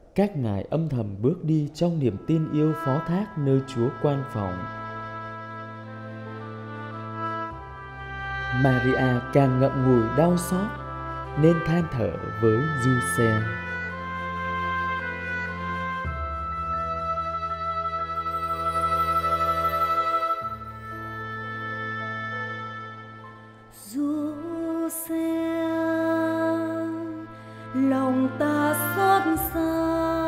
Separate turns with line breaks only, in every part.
Các ngài âm thầm bước đi trong niềm tin yêu phó thác nơi Chúa quan phòng. Maria càng ngậm ngùi đau xót nên than thở với Giuse.
Giuse, lòng ta xót xa,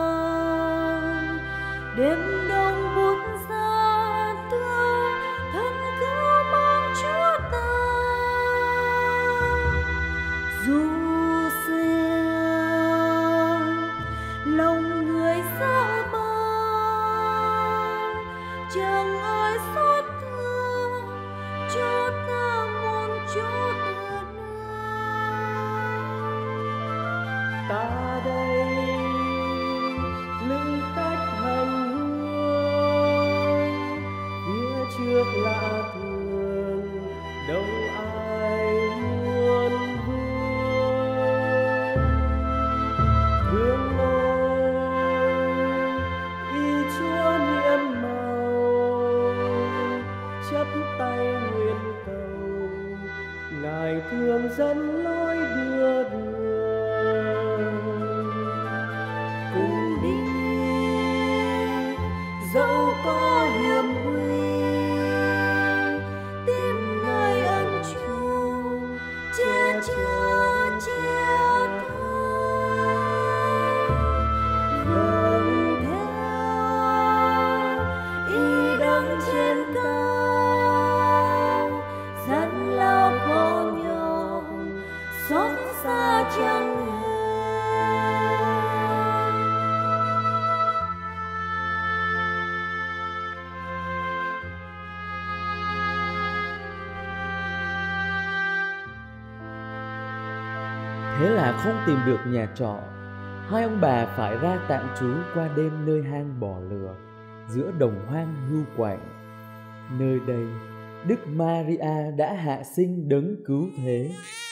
đêm đông buốt giá thương, thân cứu mang Chúa ta. Giuse, lòng người dã man, chẳng ai xót thương cho ta muôn chỗ tựa nương. Ta đây lưng cách hành hương, phía trước lạ thường đâu ai muốn vương. Thương ơi, ý Chúa nhiệm màu, chắp tay nguyện cầu, Ngài thương dẫn lối đưa đường. Cùng đi dẫu có hiểm nguy, tìm nơi ân chủ che chở che thương. Vâng theo ý đấng trên cao, gian lao khó nhọc xót xa chẳng hề.
Thế là không tìm được nhà trọ, hai ông bà phải ra tạm trú qua đêm nơi hang bò lừa giữa đồng hoang hưu quạnh. Nơi đây Đức Maria đã hạ sinh đấng cứu thế.